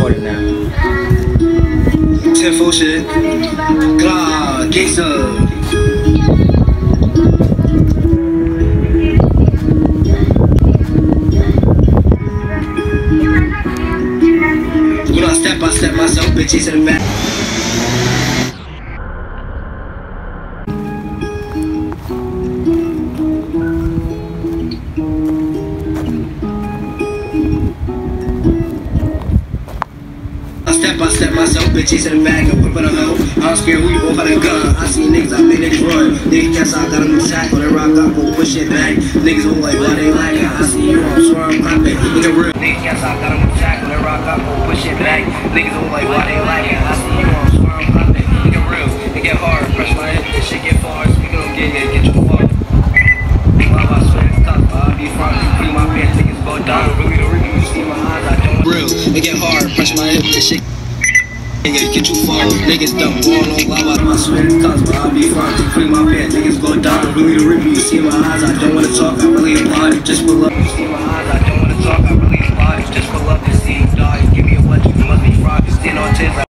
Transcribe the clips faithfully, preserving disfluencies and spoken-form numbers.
recording now. Tenfold shit. Glah, kenzo. When I step, I step myself, bitches in the back. I step myself, bitches in the bag, and whip it a hoe. I don't scare who you both got a gun. I see niggas, I think niggas run. Niggas guess I got them attack on the rock, I go push it back. Niggas who like, why they like it? I see you, I'm swear I'm clapping. Nigga real. Niggas guess I got them attack on the rock, I go push it back. Niggas who like, why they like it? I see you, I'm swear I'm clapping. Nigga real, it get hard, press my head, this shit get far. Speaking on get it, get too far. While I swear it's tough, I'll be front, free my pants, niggas go down. Really the review, you see my eyes, I don't. Real, it get hard, press my head, this shit. Niggas get too far, niggas dumb ball on lava. My sweat is cuts, but I'll be fine. Free my pants, niggas go down. Really the review, you see my eyes, I don't wanna talk, I really applaud it. Just pull up, you see my eyes, I don't wanna talk, I really applaud it. Just pull up and see, dog, give me a what, you must be fraud. Stand on tits, like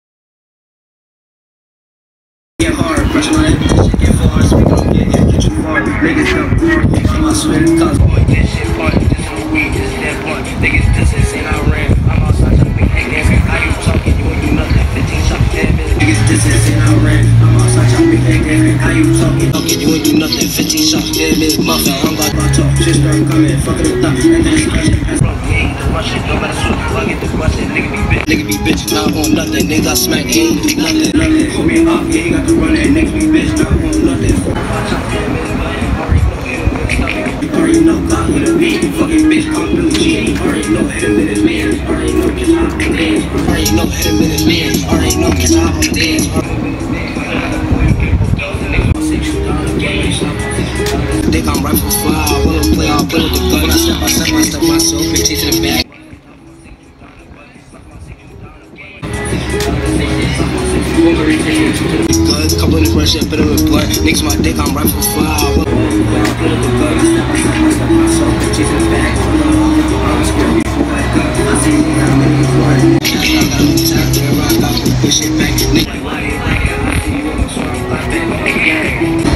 get hard, press my head, this shit get far. Speak on get, get, get too far. Niggas dumb ball, my sweat is cuts. Boy, this shit fun, this is weed, this is that blunt. Niggas this is in our ram, I'm outside, I'm big, hey, damn, how you talking, you ain't do nothing. fifteen shots, ten minutes. Niggas this is in our ram, I'm outside, I'm big, hey, damn, how you talking, talking, you ain't do nothing. fifteen shots, ten minutes, muffin, I'm about to talk. Shit start coming, fucking it up, and then it's crashing. He ain't the rushing, no matter what, plug it, the rushing, nigga be bitch. Nigga be bitch, not on nothing, niggas I smack, he ain't do nothing. Nothing, pull me up, yeah, he got the run, and niggas be bitch, not on nothing. five shots, ten minutes, but I already know him, you already know God with a beat, you fucking bitch, I'm Billy G. You already know him in his man, already know kiss out on the dance. Already know him in his man, already know kiss out on the dance. Think I'm right for fire, I wanna play, I'll play with the gun. I step, I step, I step myself, bitches in the back. Guns, couple in the front shit, better with blunt. Niggas my dick, I'm right for fire. I wanna play with the gun. I step, I step, I step myself, bitches in the back. I'm scared, I see how many is one. I got no time to rock, I can push it back. Nigga, why you like it? I see you on the song, I bet, nigga.